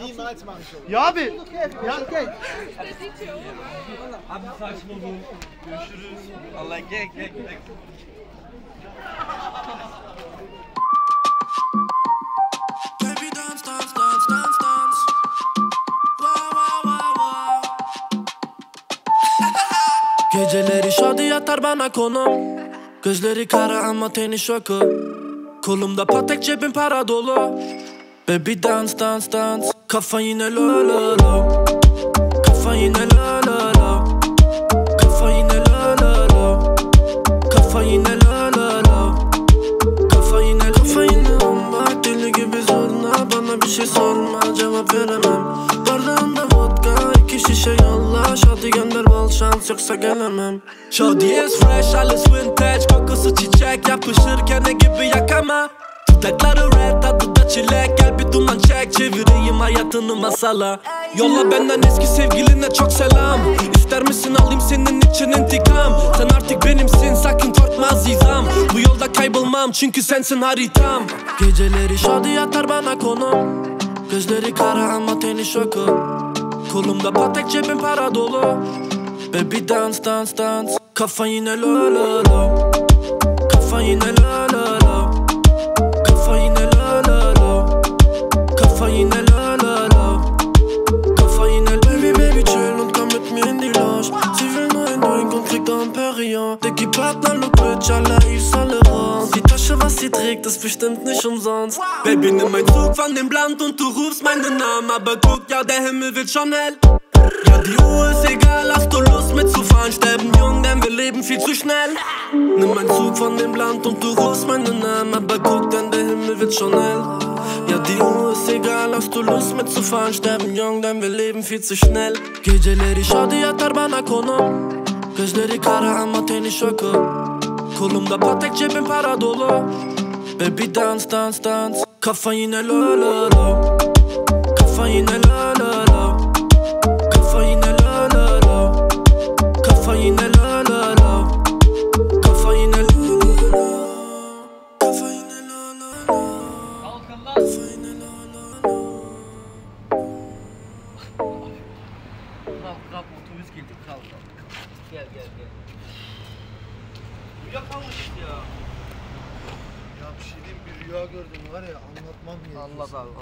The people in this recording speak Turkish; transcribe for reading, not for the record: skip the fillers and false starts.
Ya abi. Ya. Abi saçma bu. Görüşürüz. Allah gel. Baby dance. Geceleri şadi yatar bana konum. Gözleri kara ama teni şoku. Kolumda patek cebim para dolu. Baby dance. Kafa yine lo. Kafa yine lo. Kafa yine lo. Kafa yine lo. Kafa yine bak deli gibi zorla. Bana bir şey sorma cevap veremem. Bardağında vodka 2 şişe yolla. Şadi gönder bol şans yoksa gelemem. Şadi is fresh alles vintage. Kokusu çiçek yapışır kene gibi yakama. Dudakları red tadı da çilek. Gel bir duman çek çevireyim hayatını masala. Yolla benden eski sevgiline çok selam. İster misin alayım senin için intikam. Sen artık benimsin sakın korkma azizam. Bu yolda kaybolmam çünkü sensin haritam. Geceleri şadi yatar bana konum. Gözleri kara ama teni şoku. Kolumda patek cebim para dolu. Baby dance. Kafa yine lo. Kafa yine lo. Kafa yine lo. Kafa yine lo. Kafa yine Baby chill und komm mit mir in die Lounge. Sie will nur einen Drink und kriegt Amperion. Der gibt Partner Look Bitch, aller Yves Saint Laurent. Die Tasche, was sie trägt, ist bestimmt nicht umsonst. Baby, nimm ein Zug von dem Land und du rufst meinen Namen. Aber guck, ja, der Himmel wird schon hell. Ja, die Uhr ist egal, hast du Lust mitzufahren? Sterben jung, denn wir leben viel zu schnell. Nimm ein Zug von dem Land und du rufst meinen Namen. Aber guck, denn der Himmel wird schon hell. Ja, die Uhr ist egal, hast du Lust mitzufahren? Sterben jung, denn wir leben viel zu schnell. Geceleri şadi yatar bana konum. Gözleri kara ama teni şoku. Kolumda patek cebim para dolu. Baby dance. Kafa yine lo. Kafa yine lo. Kafa yine lo. Kafa yine lo. Kafa yine lo. Kafa yine lo. Kalkın lan. Kafa yine lo. Kalk otobüs geldi kalk. Gel. Uyuyakalmışız ya. Ya bir şey diyeyim, bir rüya gördüm var ya, anlatmam gerekiyor. Allah.